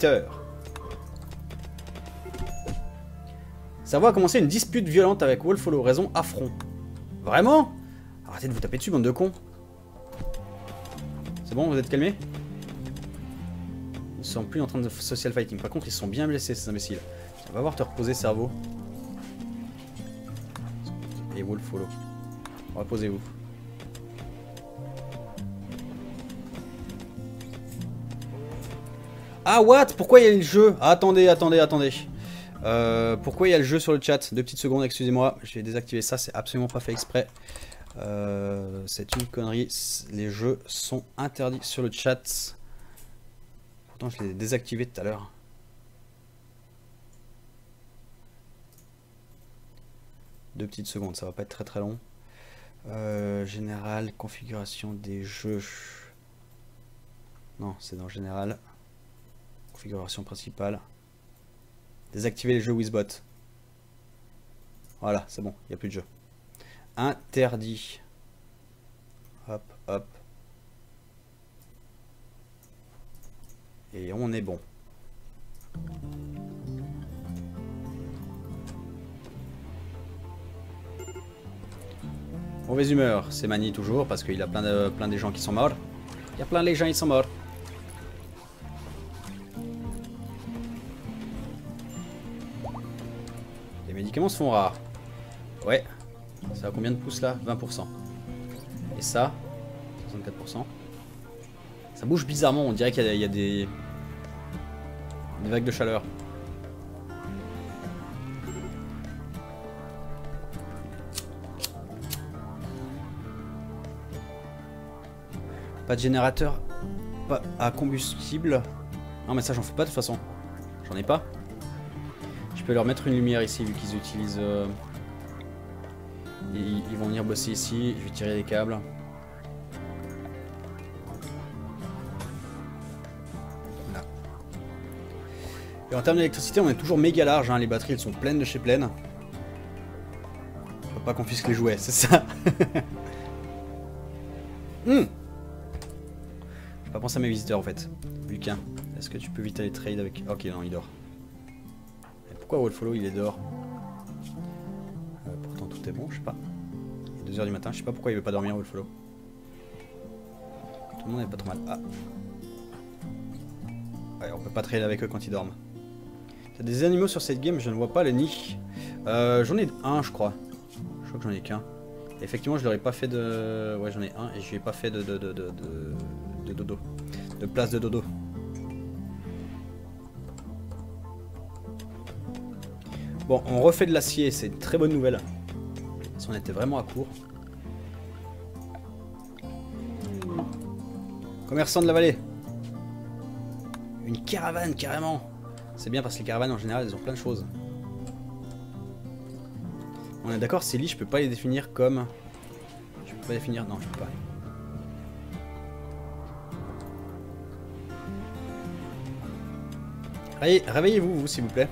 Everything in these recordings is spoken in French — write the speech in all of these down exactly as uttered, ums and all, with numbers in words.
heures. Servo a commencé une dispute violente avec Wolffollow, raison affront. Vraiment? Arrêtez de vous taper dessus, bande de cons. C'est bon, vous êtes calmés? Ils ne sont plus en train de social fighting. Par contre, ils sont bien blessés, ces imbéciles. On va voir te reposer, cerveau. Et Wolffollow. Reposez-vous. Ah, what? Pourquoi il y a le jeu? ah, Attendez, attendez, attendez. Euh, pourquoi il y a le jeu sur le chat? Deux petites secondes, excusez-moi. Je vais désactiver ça, c'est absolument pas fait exprès. Euh, c'est une connerie. Les jeux sont interdits sur le chat. Pourtant, je l'ai désactivé tout à l'heure. Deux petites secondes, ça va pas être très très long. Euh, général, configuration des jeux. Non, c'est dans général. Configuration principale. Désactiver les jeux Wizbot. Voilà, c'est bon, il n'y a plus de jeu. Interdit. Hop, hop. Et on est bon. Mauvaise humeur, c'est Mani toujours, parce qu'il y a plein de, plein de gens qui sont morts. Il y a plein de gens qui sont morts. Les médicaments se font rares. Ouais. Ça a combien de pouces là? vingt pour cent. Et ça soixante-quatre pour cent. Ça bouge bizarrement, on dirait qu'il y, y a des... des vagues de chaleur. Pas de générateur pas à combustible. Non mais ça j'en fais pas de toute façon. J'en ai pas. Je peux leur mettre une lumière ici vu qu'ils utilisent... Euh... Ils, ils vont venir bosser ici. Je vais tirer les câbles. Voilà. Et en termes d'électricité on est toujours méga large. Hein. Les batteries elles sont pleines de chez pleines. Faut pas qu'on confisque les jouets, c'est ça. hmm. Pas penser à mes visiteurs en fait. Lucas, est-ce que tu peux vite aller trade avec... Ok, non, il dort. Et pourquoi Wolffollow il est dehors? euh, Pourtant tout est bon, je sais pas. Il est deux heures du matin, je sais pas pourquoi il veut pas dormir Wolffollow. Tout le monde est pas trop mal. Ah. Ouais, on peut pas trade avec eux quand ils dorment. T'as des animaux sur cette game, je ne vois pas le nid. Euh, j'en ai un je crois. Je crois que j'en ai qu'un. Effectivement je leur ai pas fait de... Ouais j'en ai un et je lui ai pas fait de... de, de, de, de... de dodo, de place de dodo. Bon, on refait de l'acier, c'est une très bonne nouvelle. Si on était vraiment à court. Commerçant de la vallée. Une caravane carrément. C'est bien parce que les caravanes en général, elles ont plein de choses. On est d'accord, ces lits, je peux pas les définir comme... Je peux pas les définir... Non, je peux pas. Allez, réveillez-vous, vous, s'il vous plaît.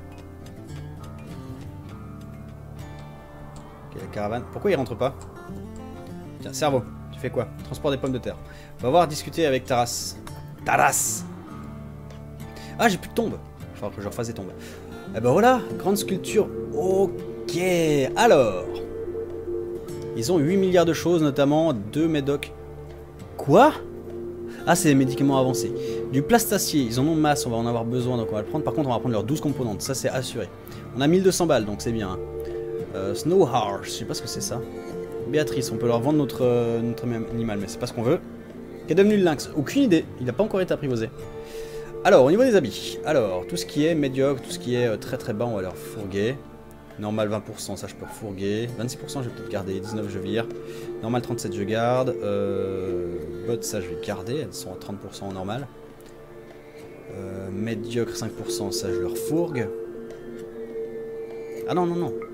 Ok, la caravane. Pourquoi il rentre pas? Tiens, cerveau, tu fais quoi? Transport des pommes de terre. On va voir discuter avec Taras. Taras! Ah, j'ai plus de tombes. Il va falloir que je refasse des tombes. Eh ben voilà, grande sculpture. Ok, alors. Ils ont huit milliards de choses, notamment deux médocs. Quoi? Ah, c'est des médicaments avancés. Du plastacier, ils en ont masse, on va en avoir besoin, donc on va le prendre. Par contre, on va prendre leurs douze composantes, ça c'est assuré. On a mille deux cents balles, donc c'est bien. Hein. Euh, Snowhar, je sais pas ce que c'est ça. Béatrice, on peut leur vendre notre, euh, notre animal, mais c'est pas ce qu'on veut. Qu'est devenu le lynx? Aucune idée, il n'a pas encore été apprivoisé. Alors, au niveau des habits, alors, tout ce qui est médiocre, tout ce qui est euh, très très bas, on va leur fourguer. Normal vingt pour cent, ça je peux refourguer. vingt-six pour cent, je vais peut-être garder. dix-neuf, je vire. Normal trente-sept, je garde. Euh, bottes, ça je vais garder, elles sont à trente pour cent en normal. Euh, médiocre cinq pour cent, ça je leur fourgue. Ah non, non, non.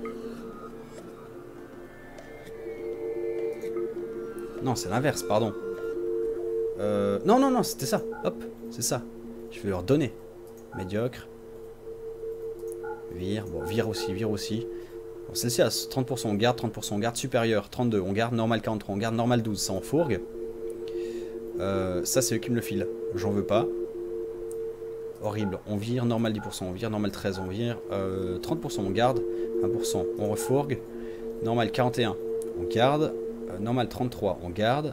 Non, c'est l'inverse, pardon. Euh, non, non, non, c'était ça. Hop, c'est ça. Je vais leur donner. Médiocre. Vire, bon, vire aussi, vire aussi. Bon, celle-ci à trente pour cent, on garde, trente pour cent, on garde, supérieur, trente-deux, on garde, normal quarante-trois, on garde, normal douze, ça on fourgue. Euh, ça c'est eux qui me le filent, j'en veux pas. Horrible. On vire, normal dix pour cent, on vire, normal treize, on vire, euh, trente pour cent on garde, vingt pour cent on refourgue, normal quarante et un on garde, euh, normal trente-trois on garde,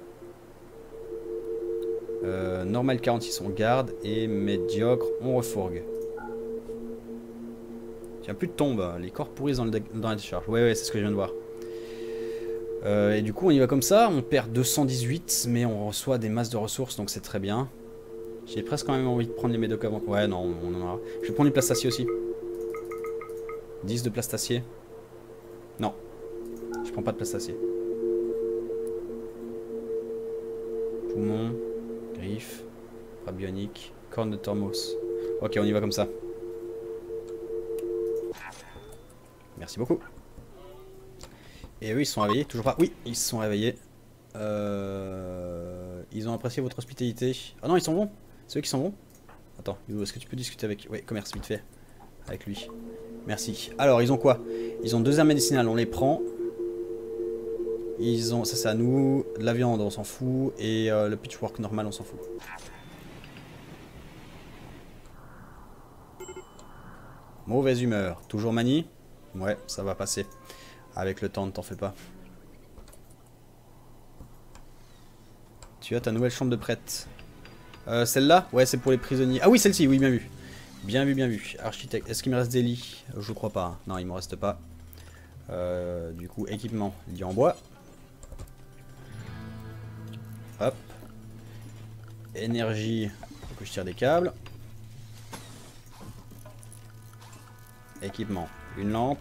euh, normal quarante-six on garde, et médiocre on refourgue. Il n'y a plus de tombe, les corps pourrissent dans, le dans la décharge. Ouais, ouais, c'est ce que je viens de voir. Euh, et du coup, on y va comme ça, on perd deux cent dix-huit, mais on reçoit des masses de ressources, donc c'est très bien. J'ai presque quand même envie de prendre les médocs avant. Ouais, non, on en aura. Je vais prendre les plastaciers aussi. dix de plastacier. Non, je prends pas de plastacier. Poumon, griffe, bras bionique, corne de thermos. Ok, on y va comme ça. Merci beaucoup. Et eux, ils se sont réveillés, toujours pas. Oui, ils se sont réveillés. Euh... Ils ont apprécié votre hospitalité. Ah non, ils s'en vont. C'est eux qui s'en vont. Attends, est-ce que tu peux discuter avec... Oui, commerce, vite fait. Avec lui. Merci. Alors, ils ont quoi? Ils ont deux herbes médicinales, on les prend. Ils ont... Ça, c'est à nous. De la viande, on s'en fout. Et euh, le pitchwork normal, on s'en fout. Mauvaise humeur. Toujours manie? Ouais, ça va passer. Avec le temps, ne t'en fais pas. Tu as ta nouvelle chambre de prêtre. Euh, Celle-là? Ouais, c'est pour les prisonniers. Ah oui, celle-ci, oui, bien vu. Bien vu, bien vu. Architecte. Est-ce qu'il me reste des lits? Je crois pas. Hein. Non, il me reste pas. Euh, du coup, équipement. Lit en bois. Hop. Énergie. Faut que je tire des câbles. Équipement. Une lampe.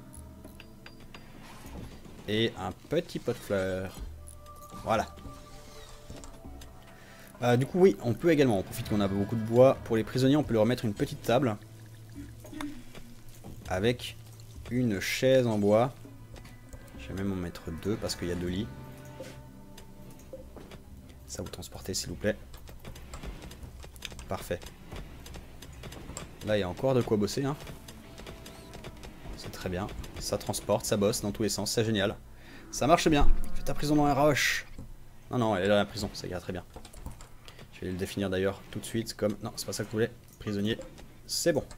Et un petit pot de fleurs. Voilà. Euh, du coup, oui, on peut également, on profite qu'on a beaucoup de bois. Pour les prisonniers, on peut leur mettre une petite table. Avec une chaise en bois. Je vais même en mettre deux parce qu'il y a deux lits. Ça vous transportez, s'il vous plaît. Parfait. Là, il y a encore de quoi bosser, hein. C'est très bien. Ça transporte, ça bosse dans tous les sens, c'est génial. Ça marche bien. Fais ta prison dans la roche. Non, non, elle est dans la prison, ça ira très bien. Je vais le définir d'ailleurs tout de suite comme... Non, c'est pas ça que je voulais. Prisonnier, c'est bon.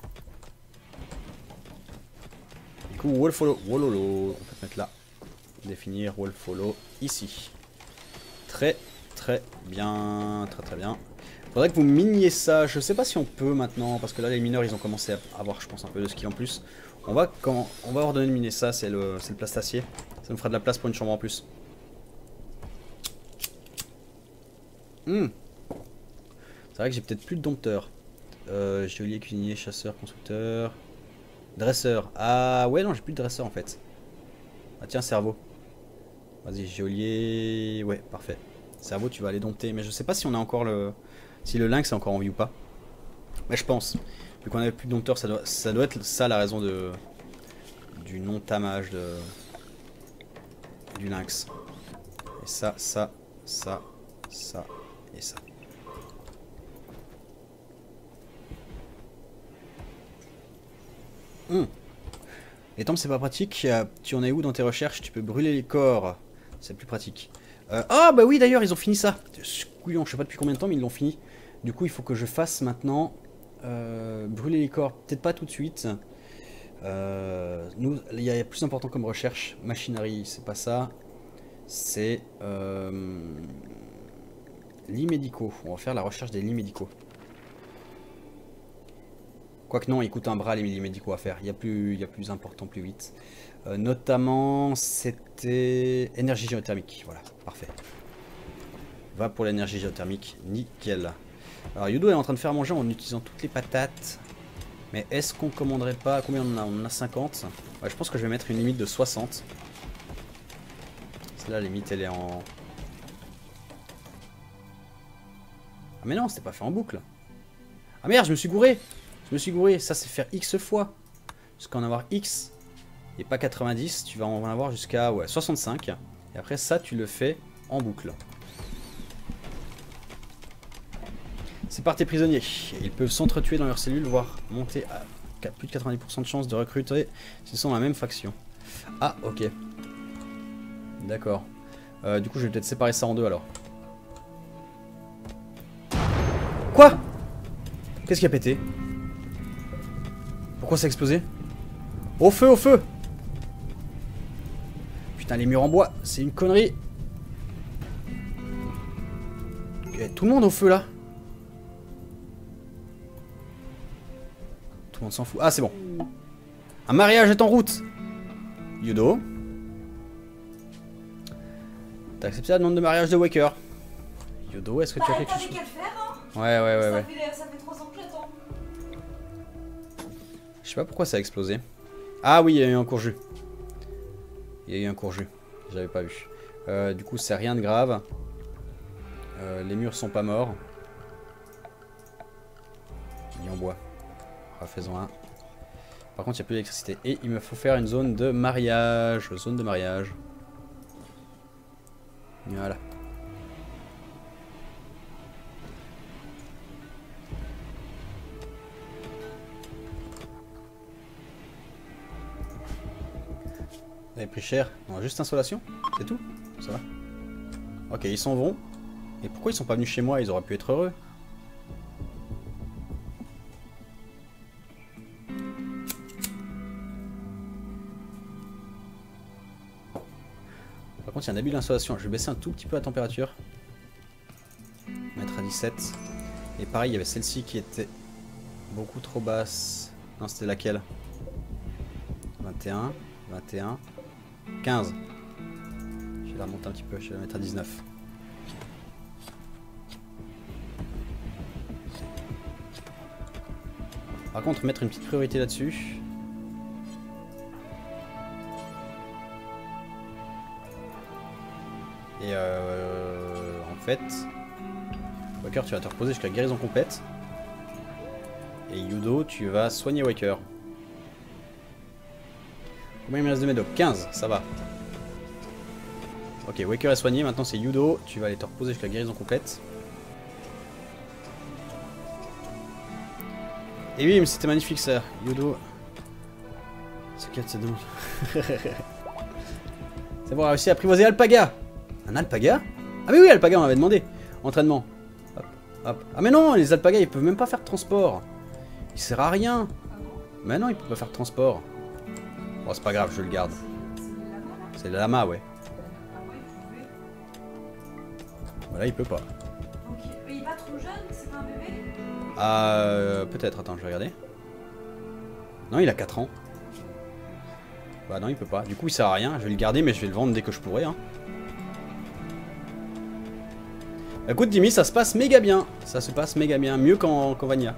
Du coup, wall follow, wololo. On peut te mettre là. Définir wall follow ici. Très, très bien. Très, très bien. Faudrait que vous miniez ça. Je sais pas si on peut maintenant, parce que là, les mineurs, ils ont commencé à avoir, je pense, un peu de skill en plus. On va, quand, on va ordonner de miner ça, c'est le, le plastacier. Ça me fera de la place pour une chambre en plus. Hmm. C'est vrai que j'ai peut-être plus de dompteurs. Euh, geôlier, cuisinier, chasseur, constructeur. Dresseur. Ah ouais, non, j'ai plus de dresseur en fait. Ah tiens, cerveau. Vas-y, geôlier. Ouais, parfait. Cerveau, tu vas aller dompter. Mais je sais pas si on a encore le... Si le lynx est encore en vie ou pas. Mais je pense. Vu qu'on avait plus de dompteurs, ça doit, ça doit être ça la raison de... Du non-tamage de... Du lynx. Et ça, ça, ça, ça et ça. Hum. Les tombes c'est pas pratique. Tu en es où dans tes recherches? Tu peux brûler les corps. C'est plus pratique. Euh, ah bah oui d'ailleurs ils ont fini ça. Couillon, je sais pas depuis combien de temps mais ils l'ont fini. Du coup il faut que je fasse maintenant euh, brûler les corps. Peut-être pas tout de suite. Euh, nous, il y a plus important comme recherche. Machinerie, c'est pas ça. C'est euh, lits médicaux. On va faire la recherche des lits médicaux. Quoique non, il coûte un bras les lits médicaux à faire. Il y a plus, il y a plus important, plus vite. Euh, notamment, c'était énergie géothermique. Voilà, parfait. Va pour l'énergie géothermique, nickel. Alors Yudo est en train de faire manger en utilisant toutes les patates. Mais est-ce qu'on commanderait pas... Combien on en a? On en a cinquante. Ouais, je pense que je vais mettre une limite de soixante. Celle-là, la limite, elle est en... Ah mais non, c'était pas fait en boucle. Ah merde, je me suis gouré. Je me suis gouré. Ça, c'est faire X fois. Jusqu'à en avoir X. Et pas quatre-vingt-dix. Tu vas en avoir jusqu'à ouais, soixante-cinq. Et après, ça, tu le fais en boucle. C'est par tes prisonniers. Ils peuvent s'entretuer dans leurs cellules, voire monter à plus de quatre-vingt-dix pour cent de chance de recruter s'ils sont dans la même faction. Ah, ok. D'accord. Euh, du coup, je vais peut-être séparer ça en deux alors. Quoi? Qu'est-ce qui a pété? Pourquoi ça a explosé? Au feu, au feu! Putain, les murs en bois, c'est une connerie. Okay, tout le monde au feu là. Tout le monde s'en fout. Ah, c'est bon. Un mariage est en route. Yudo. T'as accepté la demande de mariage de Waker. Yudo, est-ce que bah, tu as quelque chose? Hein. Ouais, ouais, ouais, ça ouais. Fait, ça fait trois ans que j'attends. Je sais pas pourquoi ça a explosé. Ah oui, il y a eu un court-jus. Il y a eu un court-jus. J'avais pas vu. Euh, du coup, c'est rien de grave. Euh, les murs sont pas morts. Il est en bois. Ah, faisons un. Par contre, il n'y a plus d'électricité. Et il me faut faire une zone de mariage. Zone de mariage. Voilà. Vous avez pris cher? Non, juste installation? C'est tout? Ça va? Ok, ils s'en vont. Et pourquoi ils sont pas venus chez moi? Ils auraient pu être heureux. Par contre, il y a un abus d'installation. Je vais baisser un tout petit peu la température. Mettre à dix-sept. Et pareil, il y avait celle-ci qui était beaucoup trop basse. Non, c'était laquelle? vingt et un, vingt et un, quinze. Je vais la remonter un petit peu, je vais la mettre à dix-neuf. Par contre, mettre une petite priorité là-dessus. Et euh, en fait, Waker, tu vas te reposer jusqu'à guérison complète. Et Yudo, tu vas soigner Waker. Combien il me reste de médoc? quinze, ça va. Ok, Waker est soigné, maintenant c'est Yudo, tu vas aller te reposer jusqu'à guérison complète. Et oui, mais c'était magnifique ça, Yudo. C'est quel c'est dommage. C'est bon, on a réussi à apprivoiser Alpaga. Un alpaga? Ah mais oui, alpaga on avait demandé. Entraînement. Hop, hop. Ah mais non, les alpagas ils peuvent même pas faire de transport. Il sert à rien. Mais non, ils peuvent pas faire de transport. Bon, c'est pas grave, je le garde. C'est le lama, ouais. Voilà, il peut pas. Ok, mais il est pas trop jeune, c'est pas un bébé? Ah, euh, peut-être, attends, je vais regarder. Non, il a quatre ans. Bah non, il peut pas. Du coup, il sert à rien. Je vais le garder, mais je vais le vendre dès que je pourrai. Hein. Écoute, Dimi, ça se passe méga bien. Ça se passe méga bien. Mieux qu'en qu'en Vanilla.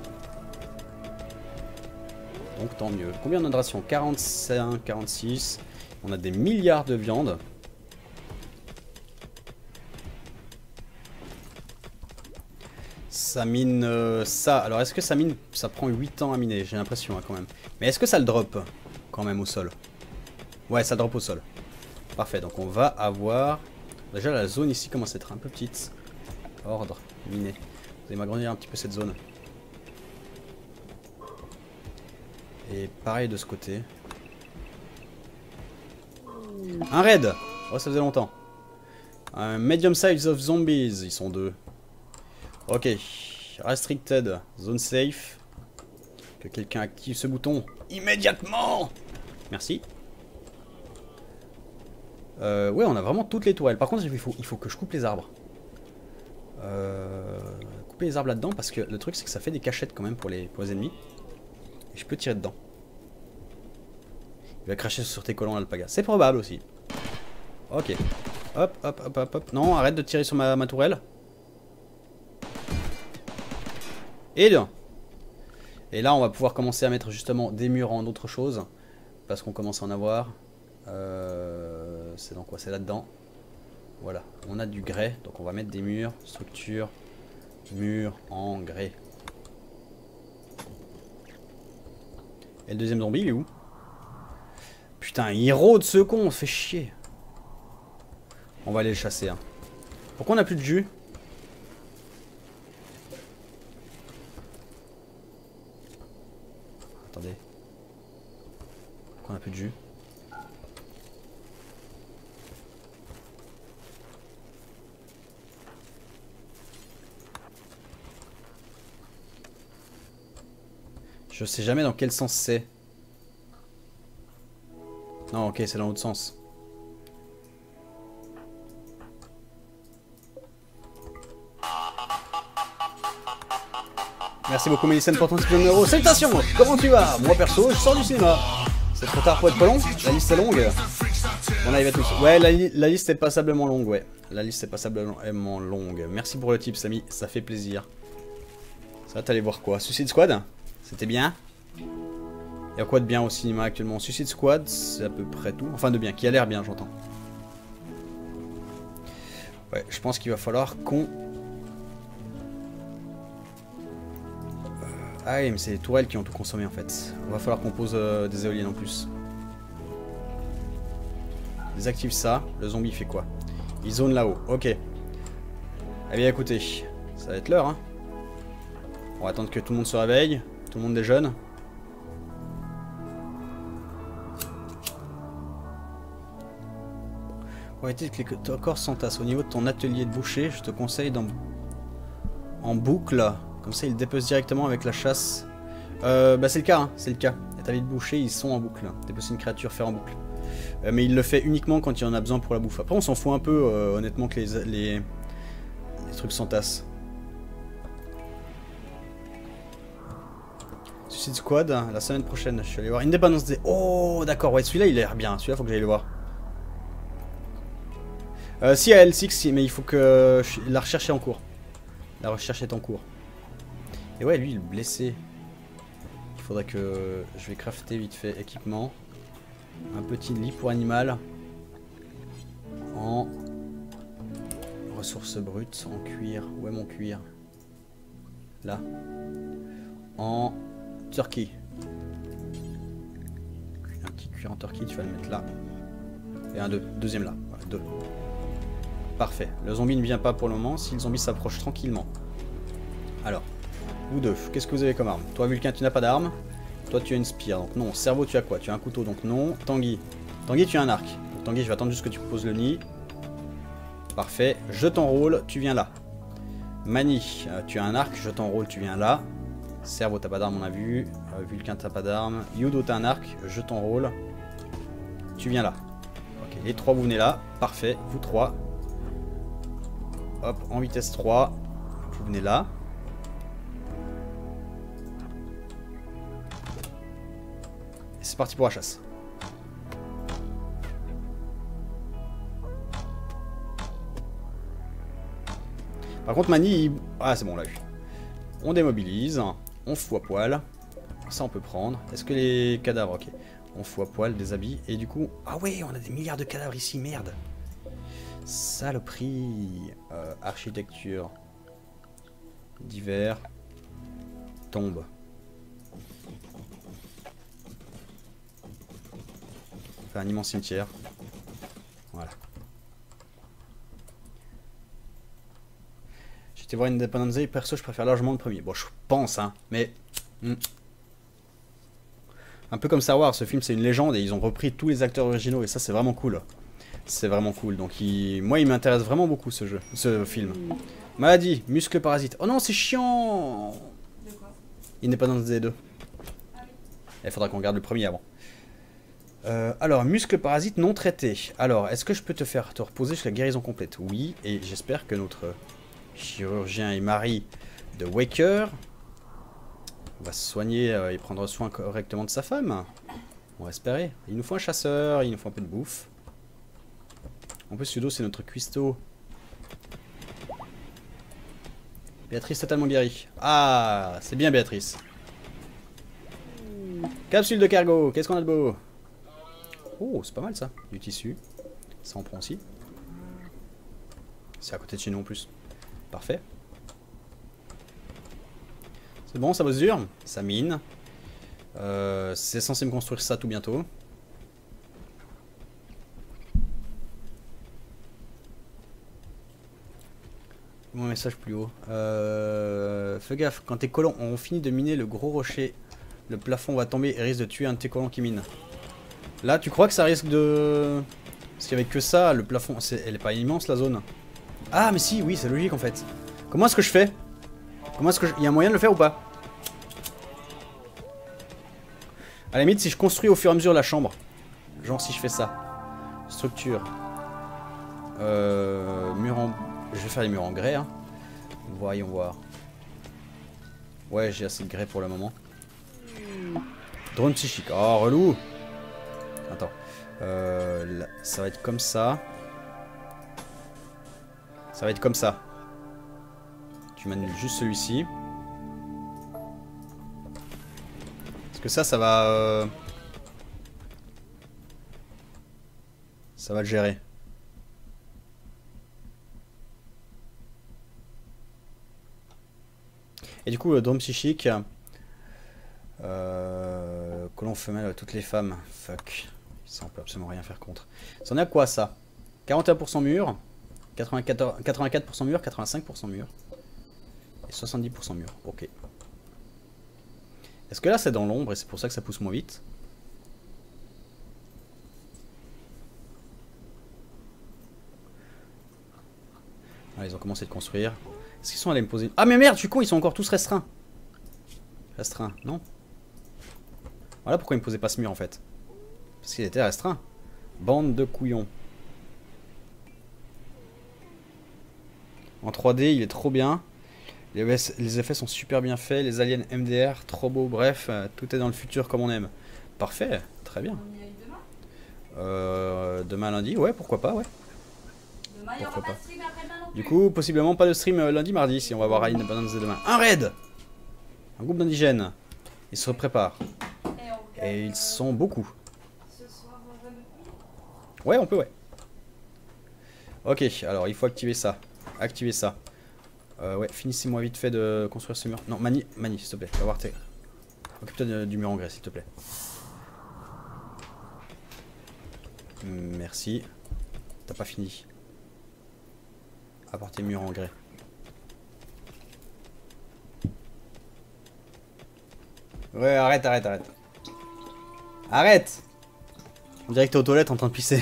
Donc, tant mieux. Combien on a de ration? quarante-cinq, quarante-six. On a des milliards de viande. Ça mine euh, ça. Alors, est-ce que ça mine... Ça prend huit ans à miner, j'ai l'impression, hein, quand même. Mais est-ce que ça le drop, quand même, au sol? Ouais, ça drop au sol. Parfait, donc on va avoir... Déjà, la zone ici commence à être un peu petite. Ordre, miné. Vous allez m'agrandir un petit peu cette zone. Et pareil de ce côté. Un raid. Oh, ça faisait longtemps. Un medium size of zombies. Ils sont deux. Ok. Restricted. Zone safe. Que quelqu'un active ce bouton immédiatement. Merci. Euh, ouais, on a vraiment toutes les toiles. Par contre, il faut, il faut que je coupe les arbres. Euh, couper les arbres là-dedans parce que le truc, c'est que ça fait des cachettes quand même pour les, pour les ennemis. Et je peux tirer dedans. Il va cracher sur tes colons l'alpaga. C'est probable aussi. Ok. Hop, hop, hop, hop, hop. Non, arrête de tirer sur ma, ma tourelle. Et bien. Et là, on va pouvoir commencer à mettre justement des murs en autre chose. Parce qu'on commence à en avoir. Euh, c'est dans quoi? C'est là-dedans. Voilà. On a du grès. Donc on va mettre des murs. Structure. Murs en grès. Et le deuxième zombie, il est où? Putain, il rôde ce con, on fait chier. On va aller le chasser. Hein. Pourquoi on n'a plus de jus? Attendez. Pourquoi on n'a plus de jus? Je sais jamais dans quel sens c'est. Non, ok, c'est dans l'autre sens. Merci beaucoup Mélicène pour ton petit euro. Salutations. Comment tu vas? Moi perso, je sors du cinéma. C'est trop tard pour être pas long. La liste est longue. On arrive à tous. Ouais, la, li la liste est passablement longue, ouais. La liste est passablement longue. Merci pour le tip, Samy. Ça fait plaisir. Ça, t'allais voir quoi? Suicide Squad? C'était bien. Il y a quoi de bien au cinéma actuellement? Suicide Squad, c'est à peu près tout. Enfin, de bien, qui a l'air bien, j'entends. Ouais, je pense qu'il va falloir qu'on... Ah oui, mais c'est les tourelles qui ont tout consommé en fait. Il va falloir qu'on pose euh, des éoliennes en plus. Désactive ça. Le zombie fait quoi? Il zone là-haut. Ok. Eh bien écoutez, ça va être l'heure. Hein. On va attendre que tout le monde se réveille. Tout le monde déjeune. Pour éviter que les corps s'entassent au niveau de ton atelier de boucher, je te conseille d'en en boucle. Comme ça, il dépece directement avec la chasse. Euh, bah c'est le cas, hein, c'est le cas. Les tabliers de boucher, ils sont en boucle. Dépecer une créature, faire en boucle. Euh, mais il le fait uniquement quand il en a besoin pour la bouffe. Après, on s'en fout un peu, euh, honnêtement, que les, les, les trucs s'entassent. Suicide Squad, la semaine prochaine, je suis allé voir Independence Day. Oh, d'accord, ouais, celui-là, il a l'air bien. Celui-là, faut que j'aille le voir. Euh, si, à L six, si, mais il faut que... La recherche est en cours. La recherche est en cours. Et ouais, lui, il est blessé. Il faudrait que je vais crafter vite fait équipement. Un petit lit pour animal. En ressources brutes, en cuir. Où est mon cuir? Là. En turkey. Un petit cuir en turkey, tu vas le mettre là. Et un deux. Deuxième là. Voilà, deux. Parfait. Le zombie ne vient pas pour le moment. Si le zombie s'approche tranquillement. Alors. Vous deux, qu'est-ce que vous avez comme arme? Toi, Vulcain, tu n'as pas d'arme. Toi, tu as une spire, donc non. Cerveau, tu as quoi? Tu as un couteau, donc non. Tanguy. Tanguy, tu as un arc. Donc, Tanguy, je vais attendre juste que tu poses le nid. Parfait. Je t'enrôle, tu viens là. Mani, euh, tu as un arc, je t'enrôle, tu viens là. Cerveau, t'as pas d'arme, on a vu. Euh, Vulcain, t'as pas d'arme. Yudo, t'as un arc, je t'enrôle. Tu viens là. Ok, les trois, vous venez là. Parfait, vous trois. Hop, en vitesse trois. Vous venez là. C'est parti pour la chasse. Par contre, Mani, il... ah c'est bon, on l'a eu. On démobilise, on fout à poil. Ça, on peut prendre. Est-ce que les cadavres, ok. On fout à poil des habits. Et du coup, ah ouais, on a des milliards de cadavres ici, merde. Saloperie. Euh, architecture. Divers. Tombe. Un immense cimetière. Voilà. J'étais voir Independence Day, perso je préfère largement le premier. Bon, je pense, hein, mais... Hmm. Un peu comme Star Wars, ce film c'est une légende et ils ont repris tous les acteurs originaux et ça c'est vraiment cool. C'est vraiment cool, donc il... moi il m'intéresse vraiment beaucoup ce jeu, ce film. Maladie, muscle parasite. Oh non, c'est chiant. De quoi? Independence Day deux. Ah oui. Il faudra qu'on regarde le premier avant. Euh, alors, muscle parasite non traité. Alors, est-ce que je peux te faire te reposer jusqu'à la guérison complète? Oui, et j'espère que notre chirurgien et mari de Waker va se soigner euh, et prendre soin correctement de sa femme. On va espérer. Il nous faut un chasseur, il nous faut un peu de bouffe. En plus, Sudo, c'est notre cuistot. Béatrice totalement guérie. Ah, c'est bien Béatrice. Capsule de cargo, qu'est-ce qu'on a de beau? Oh, c'est pas mal ça, du tissu. Ça on prend aussi. C'est à côté de chez nous en plus. Parfait. C'est bon, ça bosse dur. Ça mine. Euh, c'est censé me construire ça tout bientôt. Mon message plus haut. Euh, fais gaffe, quand tes colons ont fini de miner le gros rocher, le plafond va tomber et risque de tuer un de tes colons qui mine. Là, tu crois que ça risque de... Parce qu'avec que ça, le plafond... Est... Elle est pas immense, la zone. Ah, mais si, oui, c'est logique, en fait. Comment est-ce que je fais? Comment est-ce que je... Il y a un moyen de le faire ou pas? À la limite, si je construis au fur et à mesure la chambre. Genre si je fais ça. Structure. Euh, mur en... Je vais faire les murs en grès. Hein. Voyons voir. Ouais, j'ai assez de grès pour le moment. Drone psychique. Oh, relou. Attends. Euh, là, ça va être comme ça. Ça va être comme ça. Tu m'annules juste celui-ci. Parce que ça, ça va... Euh... Ça va le gérer. Et du coup, le drone psychique... Euh... Colon femelle à toutes les femmes. Fuck. Ça, on peut absolument rien faire contre. Ça en est à quoi, ça? quarante et un pour cent mur. quatre-vingt-quatorze, quatre-vingt-quatre pour cent mur. quatre-vingt-cinq pour cent mur. Et soixante-dix pour cent mur. Ok. Est-ce que là, c'est dans l'ombre et c'est pour ça que ça pousse moins vite? Ah, ils ont commencé de construire. Est-ce qu'ils sont allés me poser... Ah mais merde, je suis con, ils sont encore tous restreints. Restreints, non? Voilà pourquoi ils me posaient pas ce mur en fait. Parce qu'il était restreint. Bande de couillons. En trois D, il est trop bien. Les, les effets sont super bien faits. Les aliens M D R, trop beau. Bref, euh, tout est dans le futur comme on aime. Parfait, très bien. On y aille demain Euh, demain lundi, ouais, pourquoi pas, ouais. Demain, il n'y aura pas de stream après-demain non plus. Du coup, possiblement pas de stream euh, lundi, mardi, si on va voir Rain Abundance demain. Un raid! Un groupe d'indigènes. Ils se préparent. Et, on Et ils sont beaucoup. Ce soir, on va nous... Ouais, on peut, ouais. Ok, alors il faut activer ça. Activer ça. Euh, ouais, finissez-moi vite fait de construire ce mur. Non, Mani, Mani, s'il te plaît. Va voir tes... Occupe-toi du mur en grès, s'il te plaît. Merci. T'as pas fini. Apporter mur en grès. Ouais, arrête, arrête, arrête. Arrête! On dirait que t'es aux toilettes en train de pisser.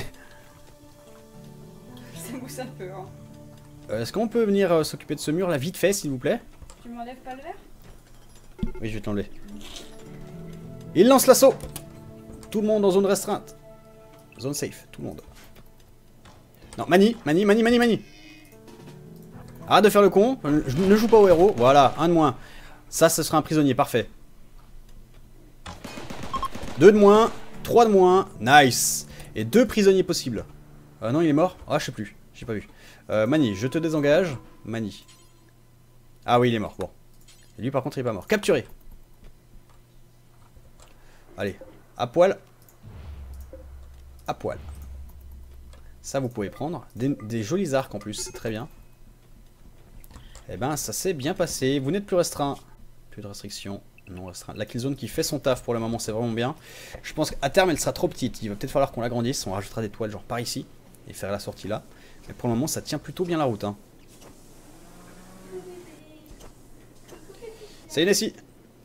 Ça mousse un peu, hein. Euh, Est-ce qu'on peut venir euh, s'occuper de ce mur là vite fait, s'il vous plaît? Tu m'enlèves pas le verre? Oui, je vais te l'enlever. Il lance l'assaut! Tout le monde en zone restreinte. Zone safe, tout le monde. Non, Mani, Mani, Mani, Mani, Mani. Arrête de faire le con. Je ne joue pas au héros. Voilà, un de moins. Ça, ce sera un prisonnier, parfait. Deux de moins, trois de moins. Nice. Et deux prisonniers possibles. Euh, non, il est mort? Ah, je sais plus. J'ai pas vu. Euh, Mani, je te désengage. Mani. Ah oui, il est mort. Bon. Et lui, par contre, il est pas mort. Capturé. Allez, à poil. À poil. Ça, vous pouvez prendre. Des, des jolis arcs en plus, c'est très bien. Eh ben, ça s'est bien passé. Vous n'êtes plus restreint. Plus de restrictions. Non restreint. La killzone qui fait son taf pour le moment, c'est vraiment bien. Je pense qu'à terme, elle sera trop petite. Il va peut-être falloir qu'on l'agrandisse. On rajoutera des toiles genre par ici. Et faire la sortie là. Mais pour le moment, ça tient plutôt bien la route. Hein. Salut Nessie.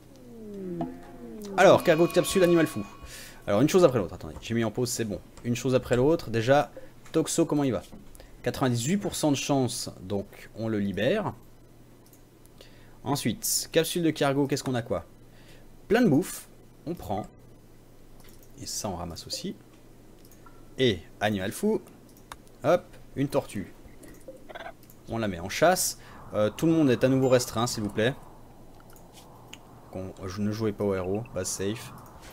Alors, cargo de capsule animal fou. Alors, une chose après l'autre. Attendez, j'ai mis en pause, c'est bon. Une chose après l'autre. Déjà, Toxo, comment il va? quatre-vingt-dix-huit pour cent de chance, donc on le libère. Ensuite, capsule de cargo, qu'est-ce qu'on a quoi? Plein de bouffe, on prend. Et ça, on ramasse aussi. Et, animal fou. Hop, une tortue. On la met en chasse. Euh, tout le monde est à nouveau restreint, s'il vous plaît. On, je ne jouais pas au héros, base safe.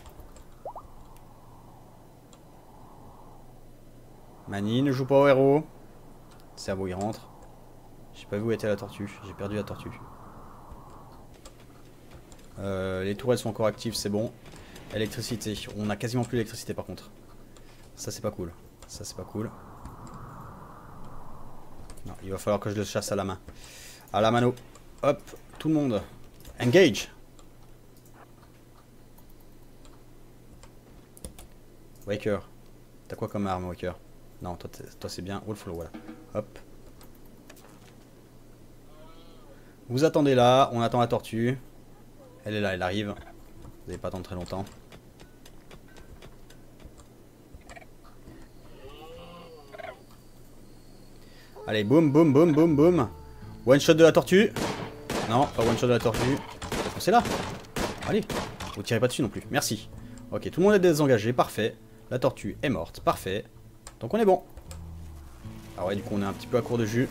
Mani ne joue pas au héros. Cerveau il rentre. J'ai pas vu où était la tortue. J'ai perdu la tortue. Euh, les tourelles sont encore actives, c'est bon. Électricité. On a quasiment plus d'électricité par contre. Ça c'est pas cool. Ça c'est pas cool. Non, il va falloir que je le chasse à la main. À la mano. Hop, tout le monde. Engage. Waker. T'as quoi comme arme, Waker? Non, toi, toi c'est bien. Wolf, voilà. Hop. Vous attendez là. On attend la tortue. Elle est là, elle arrive. Vous n'allez pas attendre très longtemps. Allez, boum, boum, boum, boum, boum. One shot de la tortue. Non, pas one shot de la tortue. C'est là. Allez. Vous tirez pas dessus non plus. Merci. Ok, tout le monde est désengagé, parfait. La tortue est morte, parfait. Donc on est bon. Ah ouais, du coup on est un petit peu à court de jus.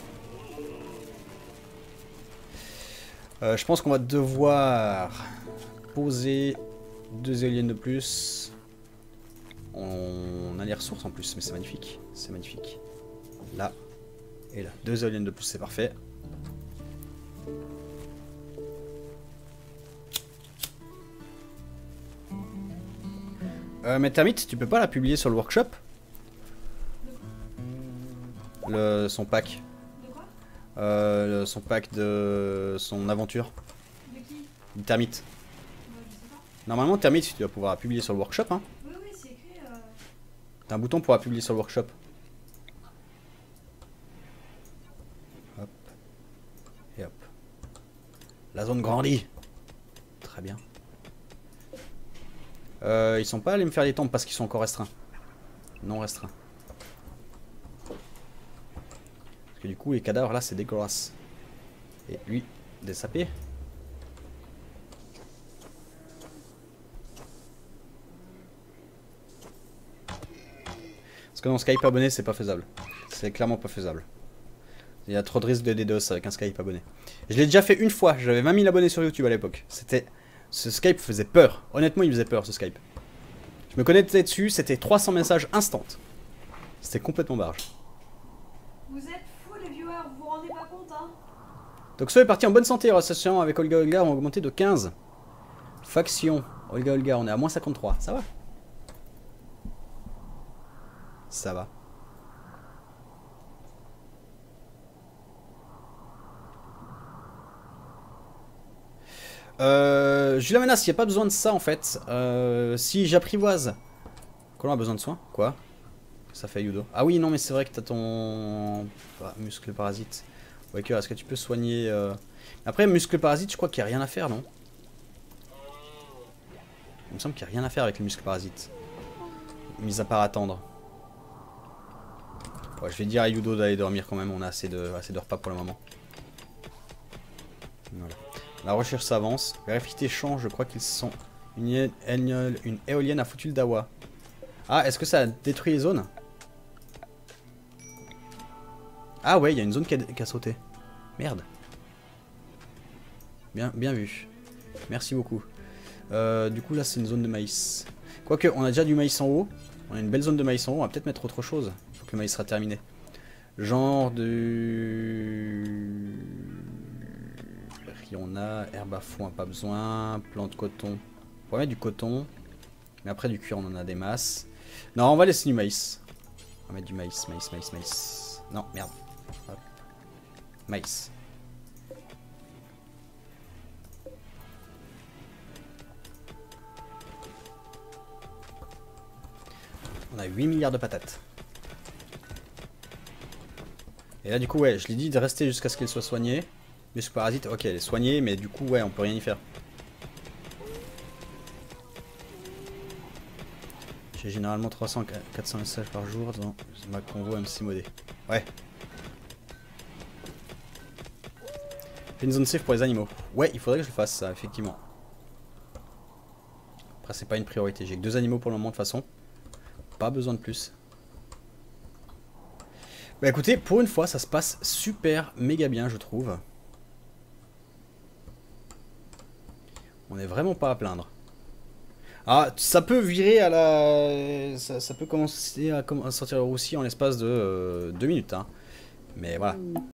Euh, je pense qu'on va devoir poser deux éoliennes de plus. On a les ressources en plus, mais c'est magnifique. C'est magnifique. Là et là. Deux éoliennes de plus, c'est parfait. Euh, mais Termite, tu peux pas la publier sur le workshop? Le, son pack. De quoi? Euh, le- son pack de son aventure. De qui? De Termite. Moi, je sais pas. Normalement, Termite, tu vas pouvoir la publier sur le workshop. Hein. Oui, oui, c'est écrit. Euh... T'as un bouton pour la publier sur le workshop. Hop. Et hop. La zone grandit. Très bien. Euh, ils sont pas allés me faire les temples parce qu'ils sont encore restreints. Non restreints. Parce que du coup, les cadavres là, c'est dégueulasse. Et lui, des sapés. Parce que non, Skype abonné, c'est pas faisable. C'est clairement pas faisable. Il y a trop de risques de DDoS avec un Skype abonné. Je l'ai déjà fait une fois, j'avais vingt mille abonnés sur YouTube à l'époque. C'était... Ce Skype faisait peur. Honnêtement, il faisait peur, ce Skype. Je me connectais dessus, c'était trois cents messages instants. C'était complètement barge. Vous êtes fous, les viewers, vous vous rendez pas compte, hein? Donc, soit est parti en bonne santé, association avec Olga Olga, on a augmenté de quinze. Faction, Olga Olga, on est à moins cinquante-trois. Ça va. Ça va. Euh, Jules la menace, il n'y a pas besoin de ça en fait. Euh, si j'apprivoise. Qu'on a besoin de soins? Quoi? Ça fait Yudo. Ah oui, non, mais c'est vrai que t'as ton ah, muscle parasite. Ouais, que est-ce que tu peux soigner euh... Après, muscle parasite, je crois qu'il n'y a rien à faire, non? Il me semble qu'il n'y a rien à faire avec le muscle parasite. Mis à part attendre. Ouais, je vais dire à Yudo d'aller dormir quand même, on a assez de, assez de repas pour le moment. Voilà. La recherche s'avance. Vérifie tes champs, je crois qu'ils sont... Une, une, une éolienne a foutu le dawa. Ah, est-ce que ça a détruit les zones? Ah ouais, il y a une zone qui a, qui a sauté. Merde. Bien, bien vu. Merci beaucoup. Euh, du coup, là, c'est une zone de maïs. Quoique, on a déjà du maïs en haut. On a une belle zone de maïs en haut. On va peut-être mettre autre chose. Il faut que le maïs sera terminé. Genre de... Riz on a. Herbe à foin, pas besoin. Plante de coton. On pourrait mettre du coton. Mais après, du cuir, on en a des masses. Non, on va laisser du maïs. On va mettre du maïs, maïs, maïs, maïs. Non, merde. Hop. Maïs. On a huit milliards de patates. Et là, du coup, ouais, je l'ai dit de rester jusqu'à ce qu'elle soit soignée. Muscle parasite, ok, elle est soignée, mais du coup, ouais, on peut rien y faire. J'ai généralement trois cents à quatre cents messages par jour dans ma convo M C modé. Ouais. Fais une zone safe pour les animaux. Ouais, il faudrait que je le fasse, ça, effectivement. Après, c'est pas une priorité. J'ai que deux animaux pour le moment, de toute façon. Pas besoin de plus. Bah écoutez, pour une fois, ça se passe super méga bien, je trouve. On est vraiment pas à plaindre. Ah, ça peut virer à la... Ça, ça peut commencer à, à sortir le roussi en l'espace de euh, deux minutes. Hein. Mais voilà.